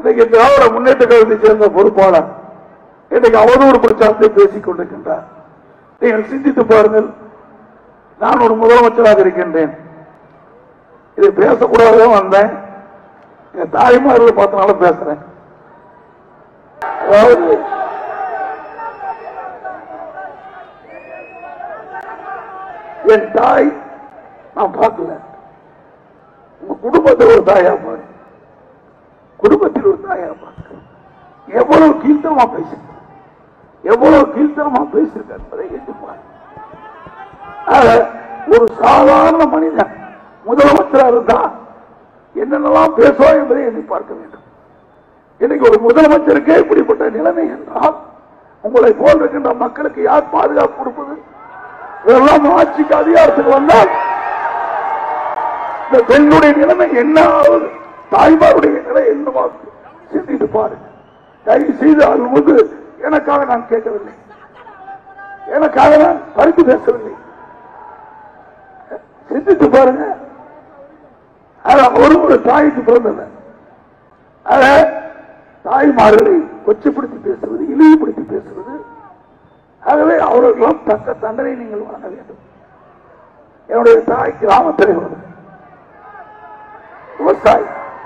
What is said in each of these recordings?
இன்னைக்கு திராவிட முன்னேற்ற கழகத்தை சேர்ந்த பொறுப்பாளர் இன்னைக்கு அவதூறு பிரச்சாரத்தை பேசிக் கொண்டிருக்கின்றார். நீங்கள் சிந்தித்து பாருங்கள். நான் ஒரு முதலமைச்சராக இருக்கின்றேன். இதை பேசக்கூடாதான் வந்தேன். என் தாய்மார்களை பார்த்தனால பேசுறேன். அதாவது என் தாய் நான் பார்க்கல. உங்க குடும்பத்தில் ஒரு தாயா பாரு, குடும்பத்தில் ஒரு தாயா பார்க்க எவ்வளவு கீழ்த்தனமா பேசிருக்க, எவ்வளவு கீழ்த்தனமா பேசிருக்க என்பதை எதிர்பார்க்க. ஒரு சாதாரண மனிதன் முதலமைச்சராக இருந்தா என்னென்னலாம் பேசுவா என்பதை எதிர்பார்க்க வேண்டும். இன்னைக்கு ஒரு முதலமைச்சருக்கே இப்படிப்பட்ட நிலைமை என்றால் உங்களை போல் இருக்கின்ற மக்களுக்கு யார் பாதுகாப்பு கொடுப்பது? இதெல்லாம் ஆட்சிக்கு அதிகாரத்துக்கு வந்தால் இந்த பெண்ணுடைய நிலைமை என்ன ஆகுது, தாய்மாருடைய நிலை என்னவாகும் சிந்தித்து பாருங்க. தயவு செய்து அது எனக்காக நான் கேட்கவில்லை, எனக்காக நான் பறித்து பேசவில்லை. சிந்தித்து பாருங்க. ஒரு தாய்க்கு பிறந்தது தாய்மார்களை கொச்சைப்படுத்தி பேசுவது, இழிவுபடுத்தி பேசுவது. ஆகவே அவர்களும் தக்க தண்டனை நீங்கள் வழங்க வேண்டும். என்னுடைய தாய் கிராம தலைவர், விவசாயி,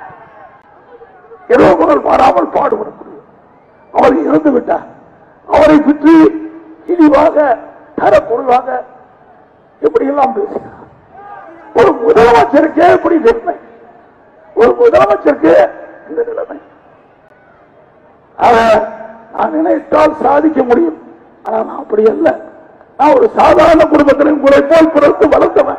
இரவு பகல் மாறாமல் பாடுபடக்கூடிய அவர் இறந்து விட்டார். அவரை பற்றி இழிவாக தரக்குறைவாக எப்படியெல்லாம் பேசுகிறார். ஒரு முதலமைச்சருக்கே எப்படி நிலைமை, ஒரு முதலமைச்சருக்கு இந்த நிலைமை. நான் நினைத்தால் சாதிக்க முடியும். ஆனால் நான் அப்படி அல்ல. நான் ஒரு சாதாரண குடும்பத்திலும் கூட போல் பிறந்து வளர்ந்தவன்.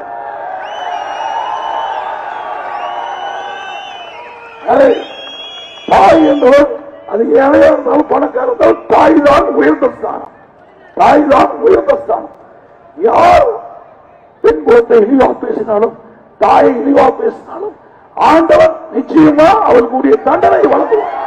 தாய் என்பவர் அது ஏழையா இருந்தாலும் பணக்கார இருந்தாலும் தாய் தான் உயர்ந்த ஸ்தானம், தாய் தான் உயர்ந்த ஸ்தானம். யார் பெண் குலத்தை இழிவா பேசினாலும், தாயை இழிவா பேசினாலும் ஆண்டவன் நிச்சயமா அவர்களுடைய தண்டனை வழங்குவார்.